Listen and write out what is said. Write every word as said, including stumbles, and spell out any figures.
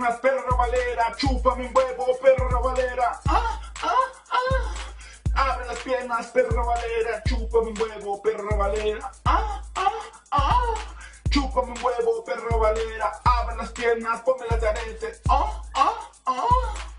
piernas, perro arravalera, chúpame un huevo, perro arravalera. Ah, ah, ah. Abre las piernas, perro arravalera, chúpame un huevo, perro arravalera. Ah, ah, ah. Chúpame un huevo, perro arravalera. Abre las piernas, ponme las de arete. Ah, ah, ah.